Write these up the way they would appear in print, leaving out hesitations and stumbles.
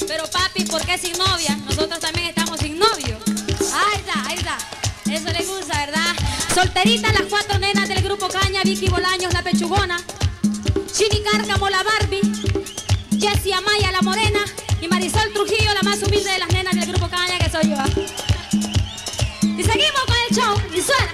Pero papi, ¿por qué sin novia? Nosotros también estamos sin novio. Ahí está, ahí está. Eso le gusta, ¿verdad? Solteritas las 4 nenas del grupo Caña: Vicky Bolaños, la pechugona, Chini Cárcamo, la Barbie, Jessie Amaya, la morena, y Marisol Trujillo, la más humilde de las nenas del grupo Caña, que soy yo. Y seguimos con el show, y suena.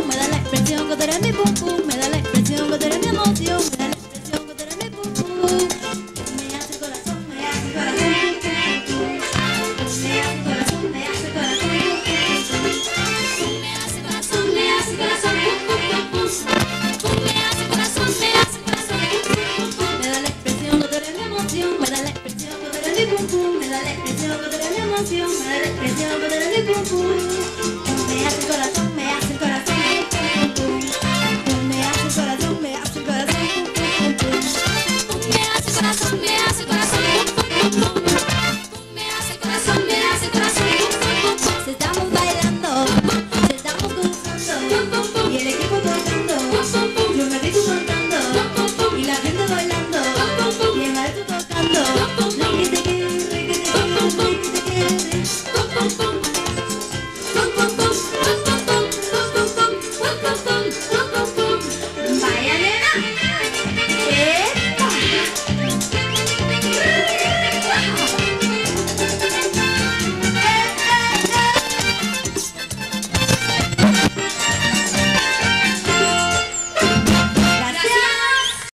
emoción, me da la expresión que tú eres mi pum pum, me da la expresión que tú eres mi emoción, me da la expresión que tú eres mi pum pum. Me hace corazón, me hace corazón, me hace corazón, me hace corazón, me hace corazón, me hace corazón, pum pum pum pum, me hace corazón, me hace corazón, pum pum pum. Me da la expresión que tú eres mi emoción, me da la expresión que tú eres mi pum pum, me da la expresión que tú eres mi emoción, me da la expresión que tú eres mi pum pum. Me hace corazón.